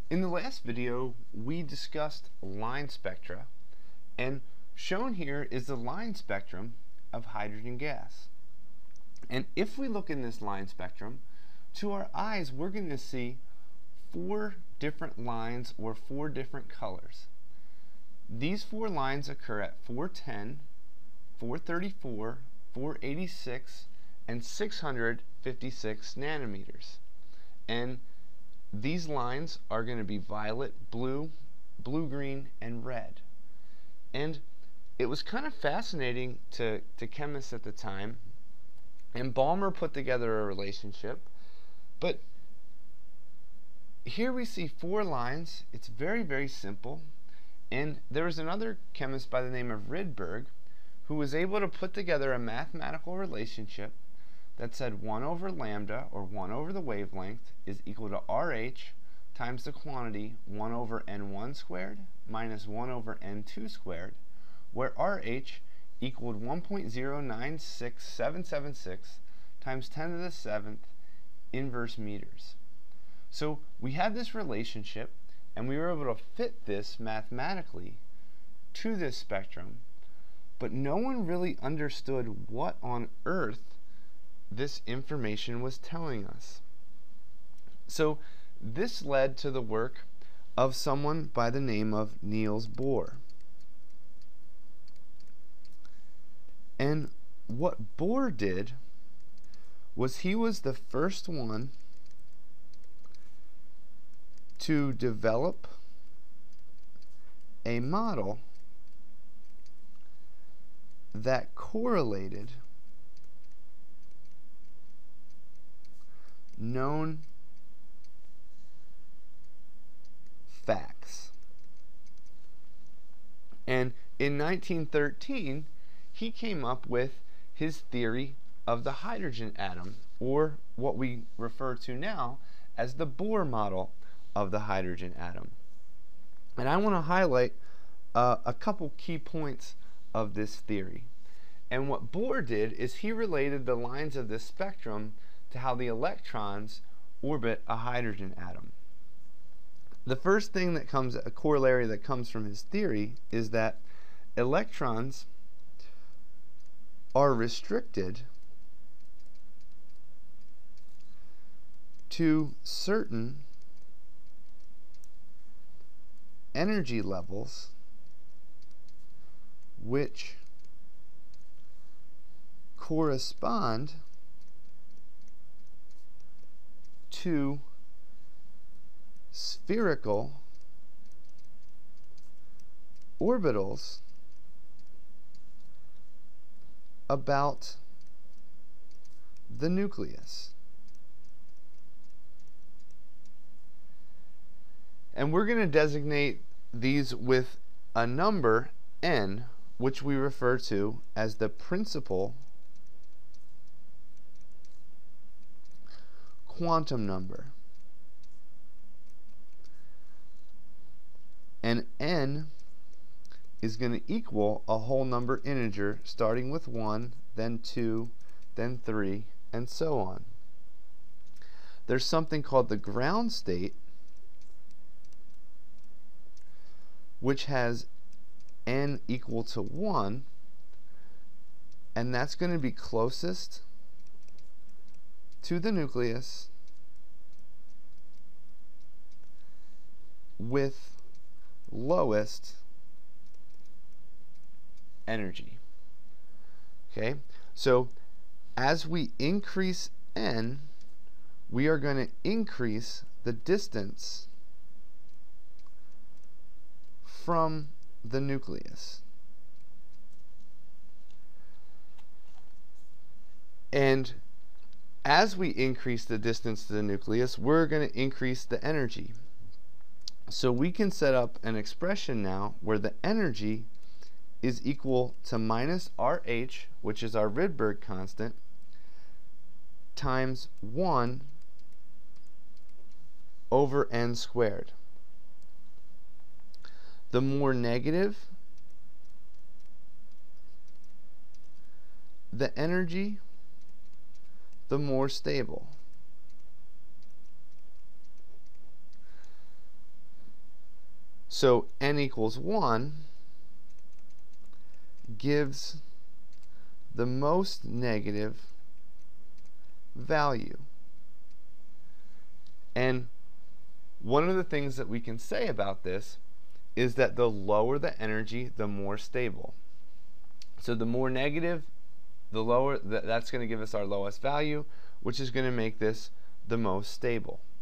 In the last video, we discussed line spectra, and shown here is the line spectrum of hydrogen gas. And if we look in this line spectrum, to our eyes, we're going to see four different lines or four different colors. These four lines occur at 410, 434, 486, and 656 nanometers. And these lines are going to be violet, blue, blue-green, and red. And it was kind of fascinating to chemists at the time, and Balmer put together a relationship. But here we see four lines. It's very, very simple. And there was another chemist by the name of Rydberg who was able to put together a mathematical relationship that said 1 over lambda, or 1 over the wavelength, is equal to RH times the quantity 1 over n1 squared minus 1 over n2 squared, where RH equaled 1.096776 times 10 to the 7th inverse meters. So we had this relationship, and we were able to fit this mathematically to this spectrum, but no one really understood what on earth this information was telling us. So this led to the work of someone by the name of Niels Bohr. And what Bohr did was he was the first one to develop a model that correlated known facts. And in 1913, he came up with his theory of the hydrogen atom, or what we refer to now as the Bohr model of the hydrogen atom. And I want to highlight a couple key points of this theory. And what Bohr did is he related the lines of this spectrum to how the electrons orbit a hydrogen atom. The first thing that comes, a corollary that comes from his theory, is that electrons are restricted to certain energy levels which correspond to spherical orbitals about the nucleus. And we're going to designate these with a number n, which we refer to as the principal quantum number. And n is going to equal a whole number integer starting with 1, then 2, then 3, and so on. There's something called the ground state, which has n equal to 1, and that's going to be closest to the nucleus with lowest energy. Okay, so as we increase n, we are going to increase the distance from the nucleus. And as we increase the distance to the nucleus, we're going to increase the energy. So we can set up an expression now where the energy is equal to minus RH, which is our Rydberg constant, times 1 over n squared. The more negative the energy, the more stable. So n equals 1 gives the most negative value. And one of the things that we can say about this is that the lower the energy, the more stable. So the more negative, the lower, that's going to give us our lowest value, which is going to make this the most stable.